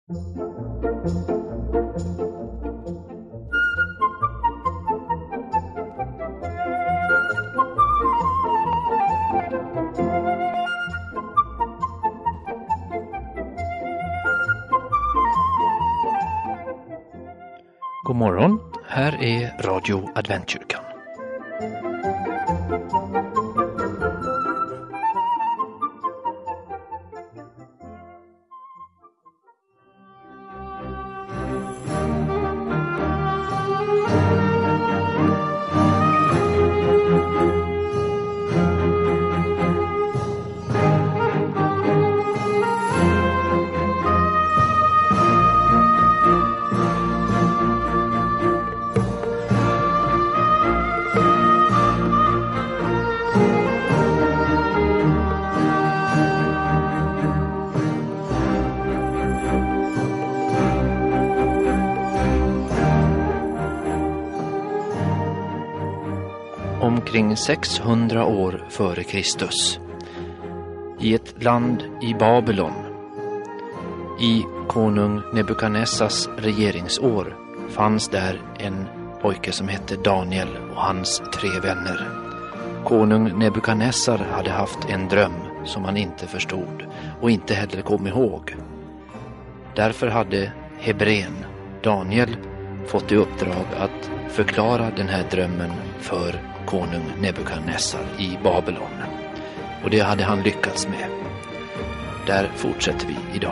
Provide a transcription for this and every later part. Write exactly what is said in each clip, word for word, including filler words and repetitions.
God morgon, här är Radio Adventkyrkan. Omkring sexhundra år före Kristus, i ett land i Babylon, i konung Nebukadnessars regeringsår, fanns där en pojke som hette Daniel och hans tre vänner. Konung Nebukadnessar hade haft en dröm som han inte förstod och inte heller kom ihåg. Därför hade Hebrén, Daniel, fått i uppdrag att förklara den här drömmen för konung Nebukadnessar i Babylon. Och det hade han lyckats med. Där fortsätter vi idag.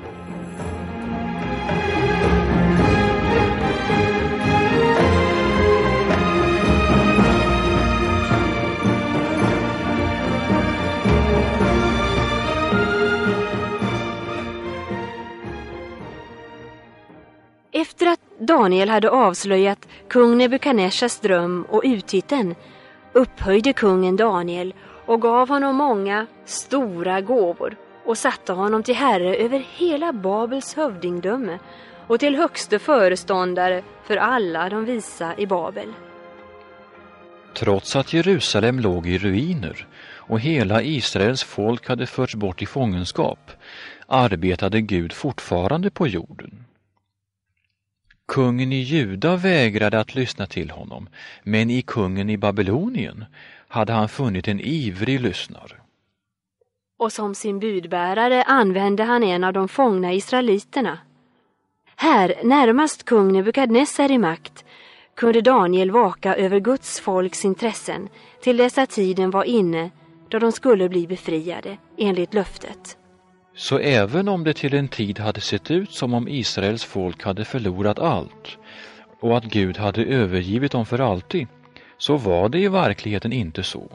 Efter att Daniel hade avslöjat kung Nebukadnessars dröm och uttiteln upphöjde kungen Daniel och gav honom många stora gåvor och satte honom till herre över hela Babels hövdingdöme och till högste föreståndare för alla de visa i Babel. Trots att Jerusalem låg i ruiner och hela Israels folk hade förts bort i fångenskap, arbetade Gud fortfarande på jorden. Kungen i Juda vägrade att lyssna till honom, men i kungen i Babylonien hade han funnit en ivrig lyssnare. Och som sin budbärare använde han en av de fångna israeliterna. Här, närmast kung Nebukadnessar i makt, kunde Daniel vaka över Guds folks intressen till dessa tiden var inne då de skulle bli befriade enligt löftet. Så även om det till en tid hade sett ut som om Israels folk hade förlorat allt och att Gud hade övergivit dem för alltid, så var det i verkligheten inte så.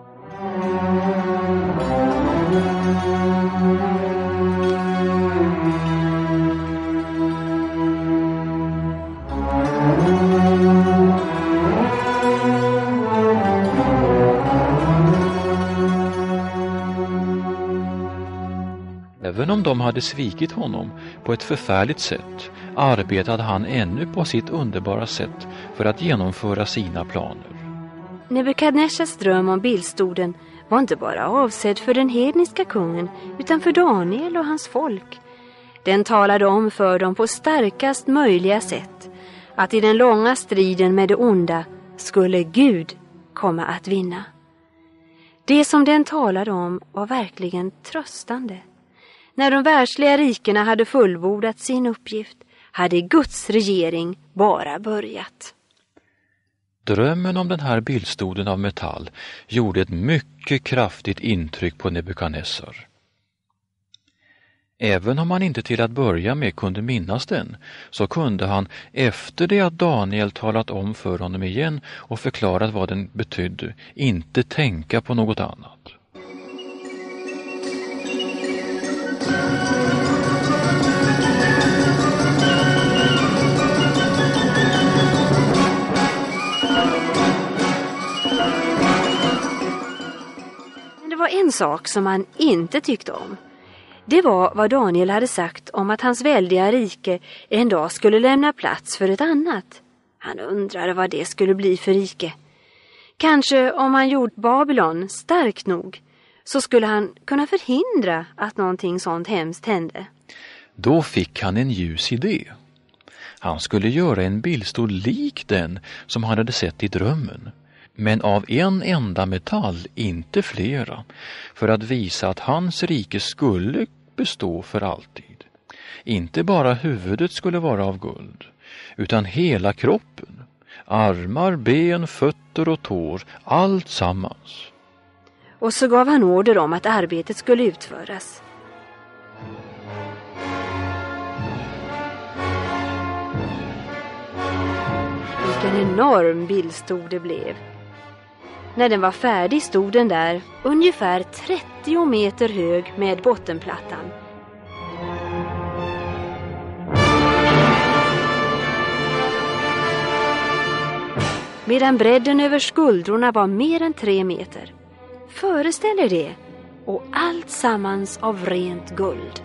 Även om de hade svikit honom på ett förfärligt sätt arbetade han ännu på sitt underbara sätt för att genomföra sina planer. Nebukadnessars dröm om bildstoden var inte bara avsedd för den hedniska kungen utan för Daniel och hans folk. Den talade om för dem på starkast möjliga sätt att i den långa striden med det onda skulle Gud komma att vinna. Det som den talade om var verkligen tröstande. När de världsliga rikena hade fullbordat sin uppgift hade Guds regering bara börjat. Drömmen om den här bildstoden av metall gjorde ett mycket kraftigt intryck på Nebukadnessar. Även om han inte till att börja med kunde minnas den, så kunde han efter det att Daniel talat om för honom igen och förklarat vad den betydde inte tänka på något annat. Men det var en sak som han inte tyckte om. Det var vad Daniel hade sagt om att hans väldiga rike en dag skulle lämna plats för ett annat. Han undrade vad det skulle bli för rike. Kanske om han gjort Babylon stark nog så skulle han kunna förhindra att någonting sånt hemskt hände. Då fick han en ljus idé. Han skulle göra en bildstol lik den som han hade sett i drömmen, men av en enda metall, inte flera, för att visa att hans rike skulle bestå för alltid. Inte bara huvudet skulle vara av guld, utan hela kroppen, armar, ben, fötter och tår, allt sammans. Och så gav han order om att arbetet skulle utföras. Vilken enorm bildstol det blev. När den var färdig stod den där ungefär trettio meter hög med bottenplattan. Medan bredden över skuldrorna var mer än tre meter. Föreställ er det, och allt sammans av rent guld.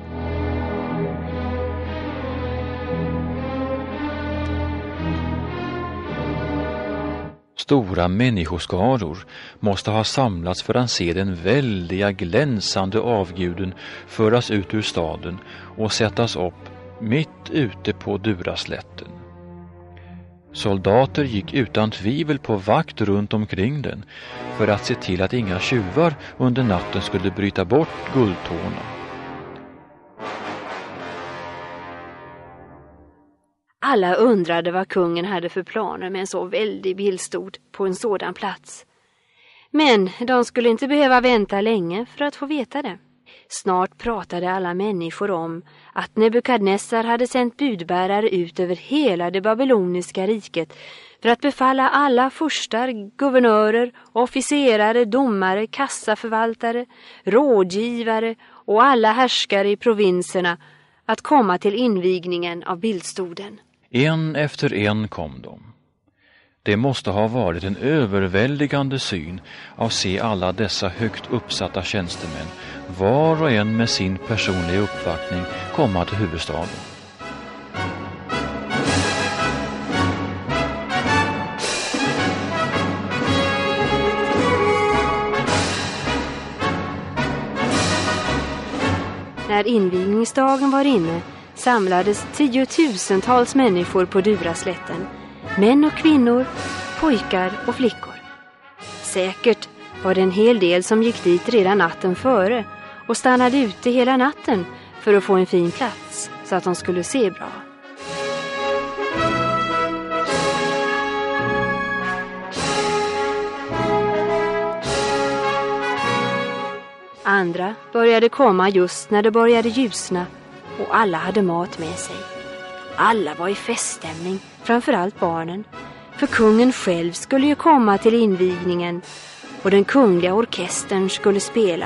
Stora människoskaror måste ha samlats för att se den väldiga glänsande avguden föras ut ur staden och sättas upp mitt ute på Duraslätten. Soldater gick utan tvivel på vakt runt omkring den för att se till att inga tjuvar under natten skulle bryta bort guldtårna. Alla undrade vad kungen hade för planer med en så väldig bildstol på en sådan plats. Men de skulle inte behöva vänta länge för att få veta det. Snart pratade alla människor om att Nebukadnessar hade sänt budbärare ut över hela det babyloniska riket för att befalla alla furstar, guvernörer, officerare, domare, kassaförvaltare, rådgivare och alla härskare i provinserna att komma till invigningen av bildstoden. En efter en kom de. Det måste ha varit en överväldigande syn att se alla dessa högt uppsatta tjänstemän, var och en med sin personliga uppvaktning, komma till huvudstaden. När invigningsdagen var inne samlades tiotusentals människor på Duraslätten. Män och kvinnor, pojkar och flickor. Säkert var det en hel del som gick dit redan natten före och stannade ute hela natten för att få en fin plats så att de skulle se bra. Andra började komma just när det började ljusna och alla hade mat med sig. Alla var i feststämning, framförallt barnen, för kungen själv skulle ju komma till invigningen och den kungliga orkestern skulle spela.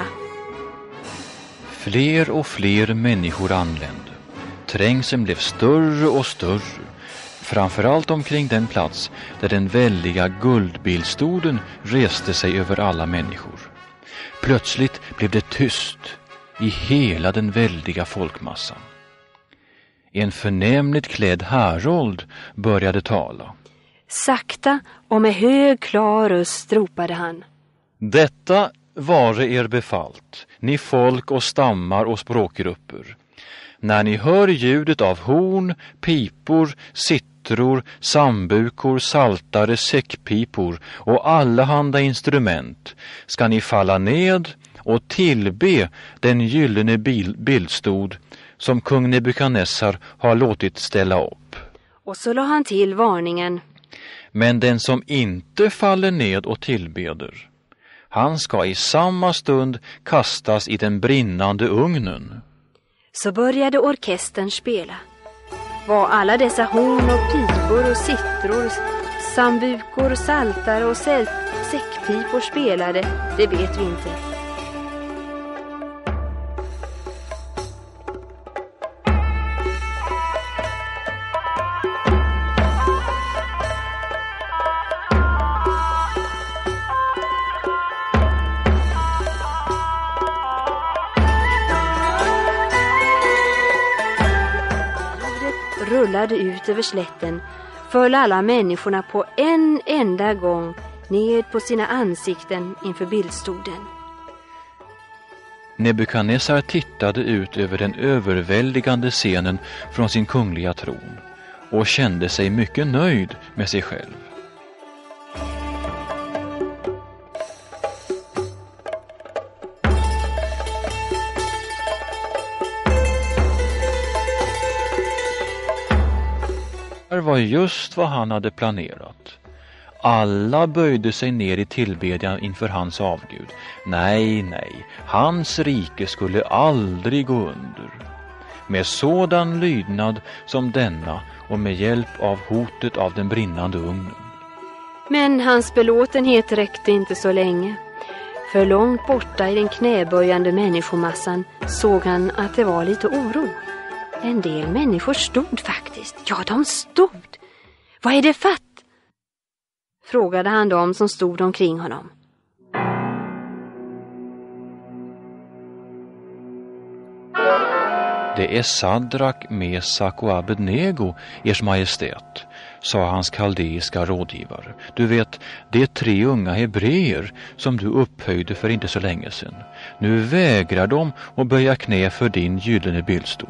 Fler och fler människor anlände. Trängseln blev större och större, framförallt omkring den plats där den väldiga guldbildstoden reste sig över alla människor. Plötsligt blev det tyst i hela den väldiga folkmassan. En förnämligt klädd härold började tala. Sakta och med hög klar röst ropade han. Detta vare er befallt, ni folk och stammar och språkgrupper. När ni hör ljudet av horn, pipor, sittror, sambukor, saltare, säckpipor och allehanda instrument ska ni falla ned och tillbe den gyllene bildstod som kung Nebukadnessar har låtit ställa upp. Och så la han till varningen. Men den som inte faller ned och tillbeder, han ska i samma stund kastas i den brinnande ugnen. Så började orkestern spela. Vad alla dessa horn och pipor och sittror, sambukor, saltare och säckpipor spelade, det vet vi inte. Rullade ut över slätten föll alla människorna på en enda gång ned på sina ansikten inför bildstoden. Nebukadnessar tittade ut över den överväldigande scenen från sin kungliga tron och kände sig mycket nöjd med sig själv. Det var just vad han hade planerat. Alla böjde sig ner i tillbedjan inför hans avgud. Nej, nej, hans rike skulle aldrig gå under. Med sådan lydnad som denna och med hjälp av hotet av den brinnande ugnen. Men hans belåtenhet räckte inte så länge. För långt borta i den knäböjande människomassan såg han att det var lite oro. En del människor stod faktiskt. Ja, de stod. Vad är det fatt? Frågade han dem som stod omkring honom. Det är Sadrak, Mesak och Abednego, ers majestät, sa hans kaldeiska rådgivare. Du vet, det är tre unga hebreer som du upphöjde för inte så länge sedan. Nu vägrar de att böja knä för din gyllene bildstol.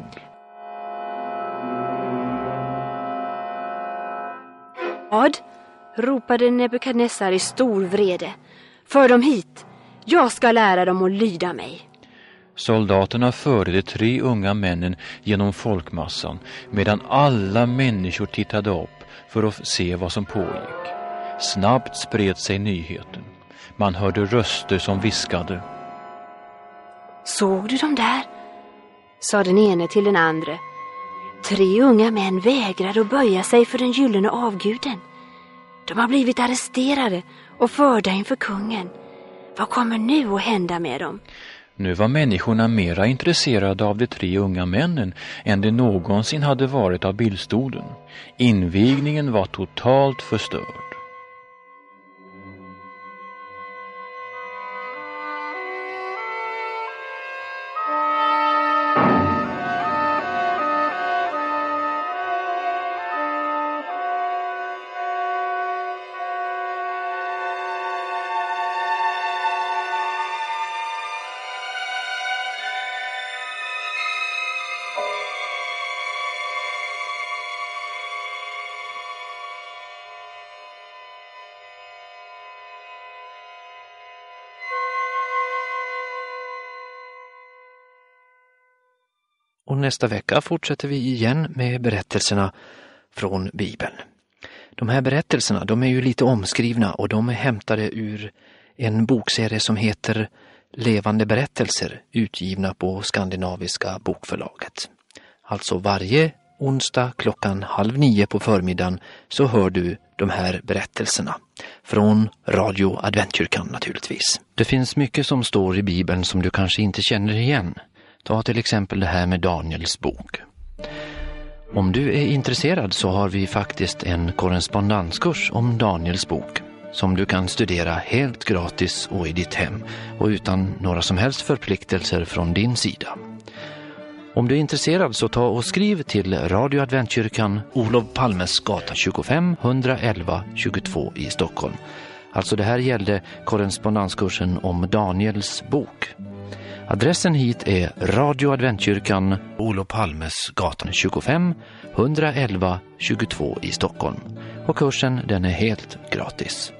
Vad? Ropade Nebukadnessar i stor vrede. För dem hit. Jag ska lära dem att lyda mig. Soldaterna förde de tre unga männen genom folkmassan medan alla människor tittade upp för att se vad som pågick. Snabbt spred sig nyheten. Man hörde röster som viskade. Såg du dem där? Sa den ene till den andra. Tre unga män vägrade att böja sig för den gyllene avguden. De har blivit arresterade och förda inför kungen. Vad kommer nu att hända med dem? Nu var människorna mera intresserade av de tre unga männen än de någonsin hade varit av bildstolen. Invigningen var totalt förstörd. Och nästa vecka fortsätter vi igen med berättelserna från Bibeln. De här berättelserna, de är ju lite omskrivna och de är hämtade ur en bokserie som heter Levande berättelser, utgivna på Skandinaviska bokförlaget. Alltså varje onsdag klockan halv nio på förmiddagen så hör du de här berättelserna. Från Radio Adventkyrkan naturligtvis. Det finns mycket som står i Bibeln som du kanske inte känner igen. Ta till exempel det här med Daniels bok. Om du är intresserad så har vi faktiskt en korrespondenskurs om Daniels bok som du kan studera helt gratis och i ditt hem och utan några som helst förpliktelser från din sida. Om du är intresserad så ta och skriv till Radio Adventkyrkan, Olof Palmes gata tjugofem ett ett ett tjugotvå i Stockholm. Alltså det här gällde korrespondenskursen om Daniels bok. Adressen hit är Radio Adventkyrkan, Olof Palmes gatan tjugofem ett ett ett tjugotvå i Stockholm. Och kursen den är helt gratis.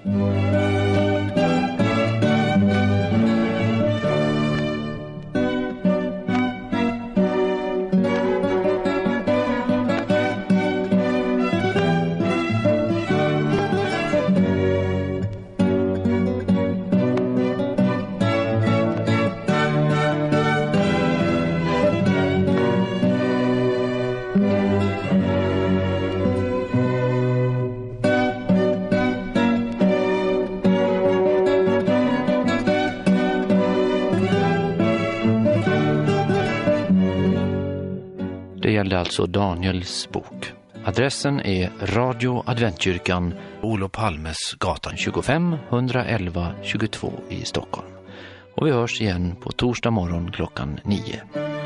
Det gällde alltså Daniels bok. Adressen är Radio Adventkyrkan, Olof Palmes gatan tjugofem ett ett ett tjugotvå i Stockholm. Och vi hörs igen på torsdag morgon klockan nio.